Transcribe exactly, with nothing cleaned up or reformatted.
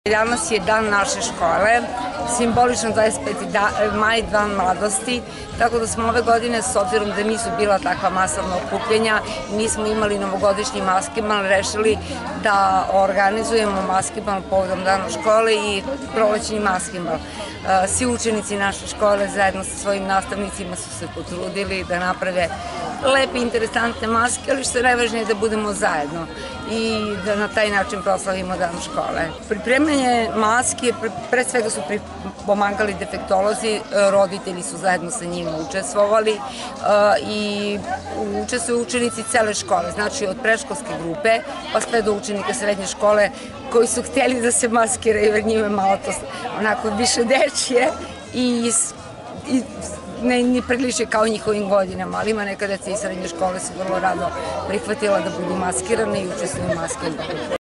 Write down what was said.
Danas je dan naše škole, simbolično dvadeset peti maj, dan mladosti, tako da smo ove godine, s obzirom da nisu bila takva masovna okupljenja, nismo imali novogodišnji maskebal, rešili da organizujemo maskebal povodom dana škole i prolećni maskebal. Svi učenici naše škole zajedno sa svojim nastavnicima su se potrudili da naprave lepe, interesantne maske, ali što je najvažnije da budemo zajedno i da na taj način proslavimo dan škole. Pripremljanje maske, pre svega su pomagali defektolozi, roditelji su zajedno sa njima učestvovali i učestvuju učenici cele škole, znači od predškolske grupe pa sve do učenika srednje škole koji su hteli da se maskiraju jer njima malo to onako više dečije i ne priliče kao njihovim godinama, ali ima neka deca iz srednje škole su vrlo rado prihvatila da budu maskirane i učestvuju u maskebolu.